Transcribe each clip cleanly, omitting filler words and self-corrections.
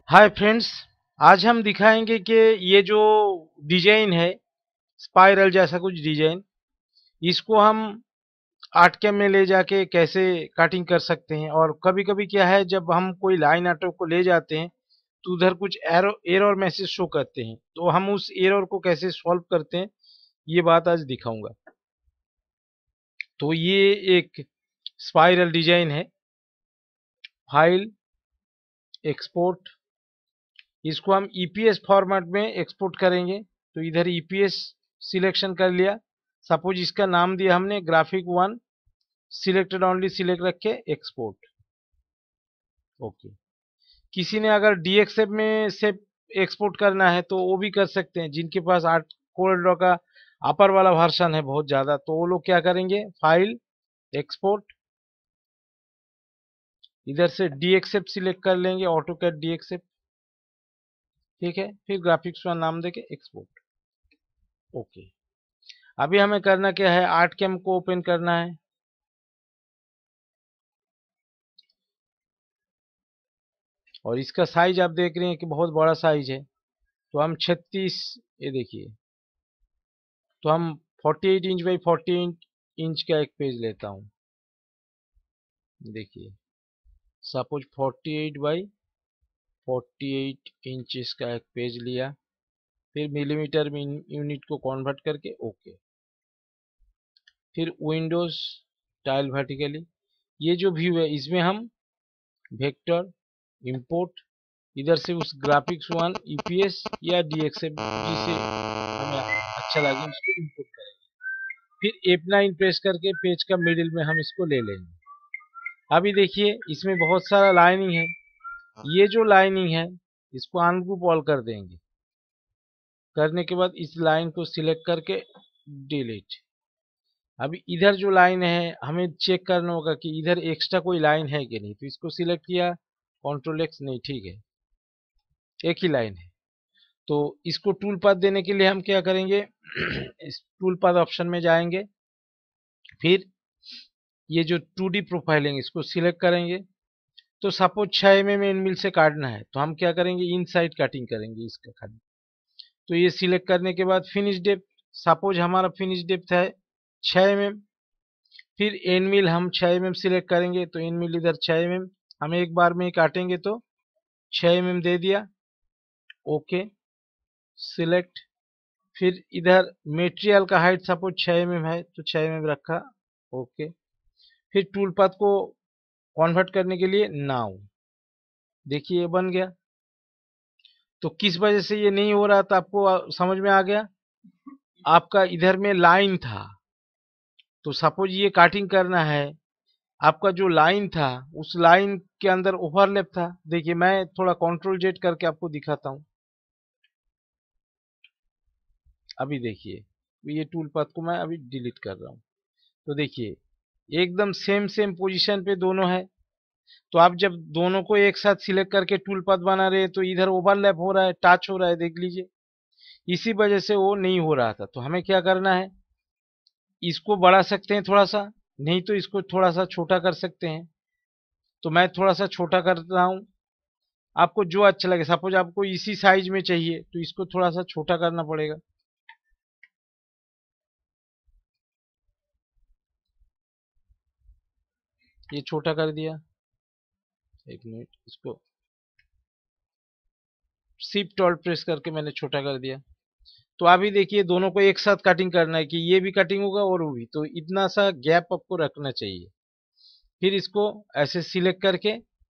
Hi friends, आज हम दिखाएंगे कि ये जो डिजाइन है स्पाइरल जैसा कुछ डिजाइन, इसको हम आर्ट कैम में ले जाके कैसे कटिंग कर सकते हैं। और कभी कभी क्या है, जब हम कोई लाइन आर्ट को ले जाते हैं तो उधर कुछ एरर मैसेज शो करते हैं, तो हम उस एरर को कैसे सॉल्व करते हैं ये बात आज दिखाऊंगा। तो ये एक स्पाइरल डिजाइन है। फाइल, एक्सपोर्ट, इसको हम ईपीएस फॉर्मेट में एक्सपोर्ट करेंगे। तो इधर ईपीएस सिलेक्शन कर लिया। सपोज इसका नाम दिया हमने graphic one, selected only select रख के एक्सपोर्ट। ओके। किसी ने अगर डीएक्सएफ में से एक्सपोर्ट करना है तो वो भी कर सकते हैं। जिनके पास आर्ट कोड का अपर वाला वर्जन है बहुत ज़्यादा, तो वो लोग क्या करेंगे, फाइल, एक्सपोर्ट, इधर से डीएक्सएफ सिलेक्ट कर लेंगे, ऑटो कैड डीएक्सएफ। ठीक है, फिर ग्राफिक्स वन नाम देके एक्सपोर्ट। ओके। अभी हमें करना क्या है, आर्ट कैम को ओपन करना है। और इसका साइज आप देख रहे हैं कि बहुत बड़ा साइज है। तो हम 36, ये देखिए, तो हम 48 इंच बाई 48 इंच का एक पेज लेता हूँ। देखिए, सपोज 48 बाई 48 इंचेस का एक पेज लिया, फिर मिलीमीटर में यूनिट को कन्वर्ट करके ओके। फिर विंडोज टाइल वर्टिकली, ये जो व्यू है इसमें हम वेक्टर इंपोर्ट, इधर से उस ग्राफिक्स वन ईपीएस या डीएक्सएफ जिसे हमें अच्छा लगे उसको इंपोर्ट करेंगे। फिर F9 प्रेस करके पेज का मिडिल में हम इसको ले लेंगे। अभी देखिए, इसमें बहुत सारा लाइनिंग है। ये जो लाइनिंग है इसको अनग्रुप ऑल कर देंगे। करने के बाद इस लाइन को सिलेक्ट करके डिलीट। अभी इधर जो लाइन है हमें चेक करना होगा कि इधर एक्स्ट्रा कोई लाइन है कि नहीं। तो इसको सिलेक्ट किया, कंट्रोल एक्स, नहीं, ठीक है, एक ही लाइन है। तो इसको टूल पाथ देने के लिए हम क्या करेंगे, इस टूल पाथ ऑप्शन में जाएंगे। फिर ये जो 2D प्रोफाइलिंग इसको सिलेक्ट करेंगे। तो सपोज 6 mm इन मिल से काटना है तो हम क्या करेंगे, इनसाइड कटिंग करेंगे इसका खाली। तो ये सिलेक्ट करने के बाद फिनिश डेप्थ, सपोज हमारा फिनिश डेप्थ है 6 mm। फिर एन मिल हम 6 mm सिलेक्ट करेंगे। तो एन मिल इधर 6 mm हम एक बार में ही काटेंगे, तो 6 mm दे दिया, ओके, सिलेक्ट। फिर इधर मेटेरियल का हाइट सपोज 6 mm है तो 6 mm रखा, ओके। फिर टूल पाथ को कन्वर्ट करने के लिए नाउ, देखिए ये बन गया। तो किस वजह से ये नहीं हो रहा था आपको समझ में आ गया। आपका इधर में लाइन था, तो सपोज ये काटिंग करना है, आपका जो लाइन था उस लाइन के अंदर ओवरलैप था। देखिए, मैं थोड़ा कंट्रोल जेड करके आपको दिखाता हूँ। अभी देखिए, ये टूल पाथ को मैं अभी डिलीट कर रहा हूँ। तो देखिए, एकदम सेम सेम पोजीशन पे दोनों है। तो आप जब दोनों को एक साथ सिलेक्ट करके टूल पाथ बना रहे हैं तो इधर ओवरलैप हो रहा है, टच हो रहा है, देख लीजिए। इसी वजह से वो नहीं हो रहा था। तो हमें क्या करना है, इसको बढ़ा सकते हैं थोड़ा सा, नहीं तो इसको थोड़ा सा छोटा कर सकते हैं। तो मैं थोड़ा सा छोटा कर रहा हूँ, आपको जो अच्छा लगे। सपोज आपको इसी साइज में चाहिए तो इसको थोड़ा सा छोटा करना पड़ेगा। ये छोटा कर दिया, एक मिनट, इसको शिफ्ट ऑल्ट प्रेस करके मैंने छोटा कर दिया। तो अभी देखिए, दोनों को एक साथ कटिंग करना है कि ये भी कटिंग होगा और वो भी, तो इतना सा गैप आपको रखना चाहिए। फिर इसको ऐसे सिलेक्ट करके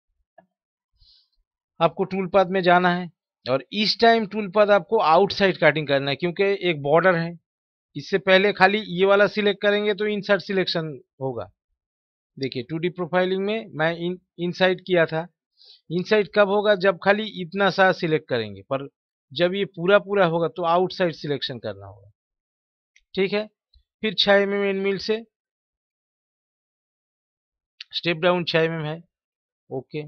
आपको टूल पाथ में जाना है। और इस टाइम टूल पाथ आपको आउटसाइड कटिंग करना है क्योंकि एक बॉर्डर है। इससे पहले खाली ये वाला सिलेक्ट करेंगे तो इनसाइड सिलेक्शन होगा। देखिए, 2D प्रोफाइलिंग में मैं इनसाइड किया था। इनसाइड कब होगा, जब खाली इतना सा सिलेक्ट करेंगे, पर जब ये पूरा पूरा होगा तो आउटसाइड सिलेक्शन करना होगा। ठीक है। फिर 6 mm इन मिल से स्टेप डाउन 6 mm है, ओके।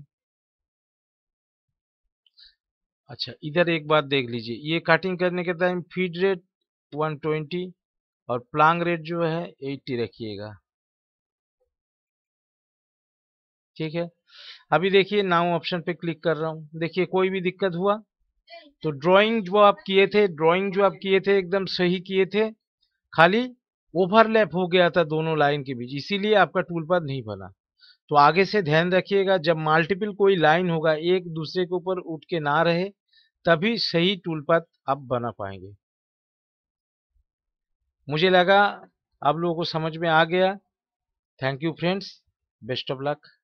अच्छा, इधर एक बात देख लीजिए, ये कटिंग करने के टाइम फीड रेट 120 और प्लांग रेट जो है 80 रखिएगा। ठीक है। अभी देखिए नाउ ऑप्शन पे क्लिक कर रहा हूँ, देखिए कोई भी दिक्कत हुआ तो ड्राइंग जो आप किए थे एकदम सही किए थे, खाली ओवरलैप हो गया था दोनों लाइन के बीच, इसीलिए आपका टूल पाथ नहीं बना। तो आगे से ध्यान रखिएगा, जब मल्टीपल कोई लाइन होगा एक दूसरे के ऊपर उठ के ना रहे, तभी सही टूल पाथ आप बना पाएंगे। मुझे लगा आप लोगों को समझ में आ गया। Thank you friends, best of luck.